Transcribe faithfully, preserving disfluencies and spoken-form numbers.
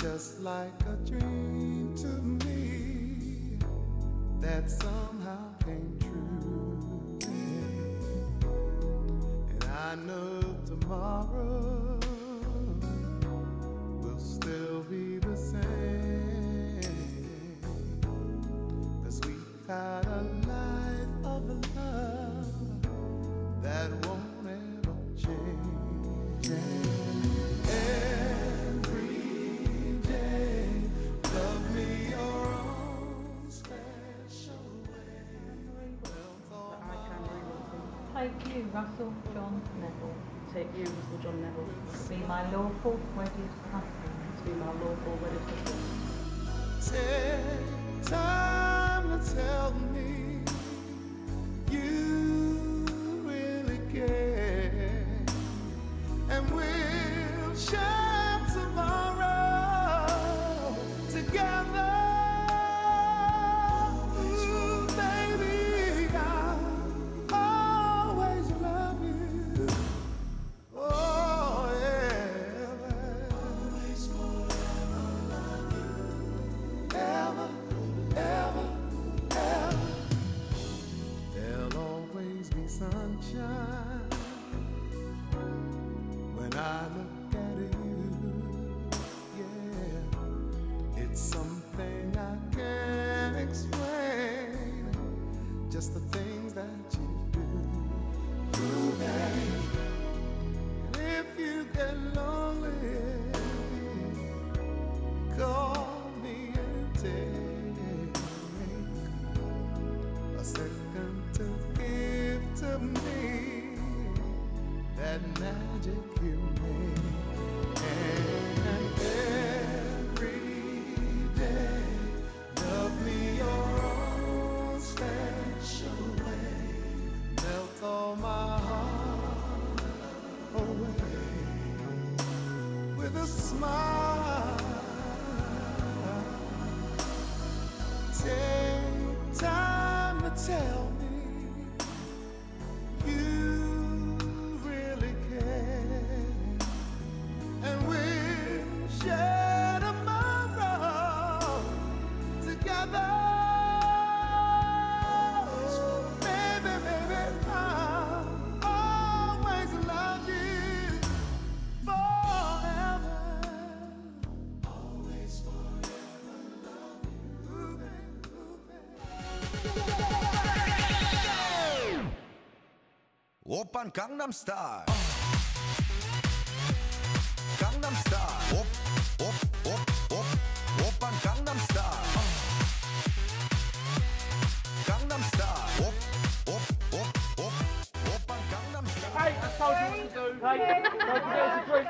just like a dream to me that somehow came true. And I know tomorrow will still be the same, 'cause we've got a life of love that won't ever change. Every day, love me your own special way. Take you, Russell John Neville. Take you, Russell John Neville. Be my lawful wedded husband. To be my lawful wedded husband. Take time to tell me you really care, and we'll share tomorrow together. Ooh, baby, I'll always love you. Oh, yeah. Always, forever love you. Ever, ever, ever. There'll always be sunshine when I look at you. Yeah, it's something I can't explain, just the things that you do. Ooh, babe. And if you get lonely, call me and take a second to give to me that magic you made. And every day, love me your own special way. Melt all my heart away with a smile. Take time to tell me you really care, and we'll share tomorrow together. Baby, baby, I'll always love you forever. Always, forever love you. Ooh, baby, ooh, baby. Oppan Gangnam Style. Gangnam Style. Op, op, op, op. Oppan Gangnam Style. Gangnam Style. Op, op, op, op. Oppan Gangnam Style. Hey, I told you what to do. Hey, don't forget to drink.